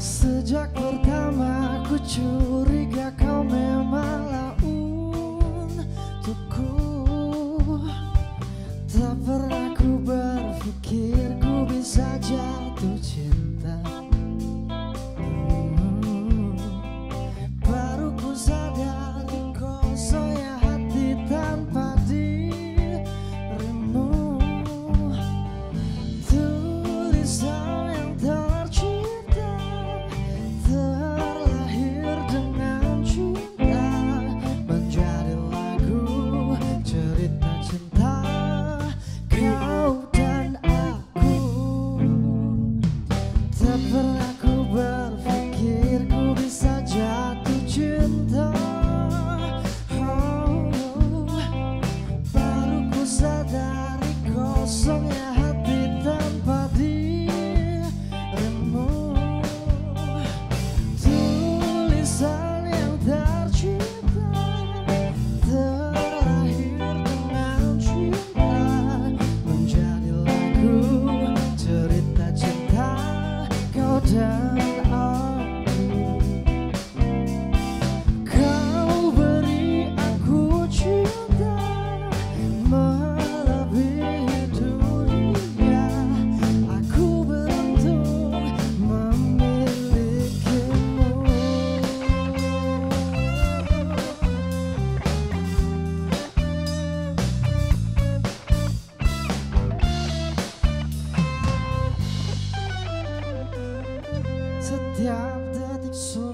Sejak pertama ku curiga kau memanglah untukku. Tak pernah ku berpikir ku bisa jatuh cinta. Baru ku sadari kosongnya hati tanpa dirimu. Tulisan yang tercipta terlahir dengan cinta, menjadi lagu cerita cinta kau dan aku. Tak pernah ku berpikir ku bisa jatuh cinta. Baru ku sadari kosongnya hati tanpa dirimu. Tulisan yang tercipta terlahir dengan cinta, menjadi lagu cerita cinta kau dan aku. Kau beri aku cinta melebihi dunia. Aku beruntung memilikimu. Setiap detik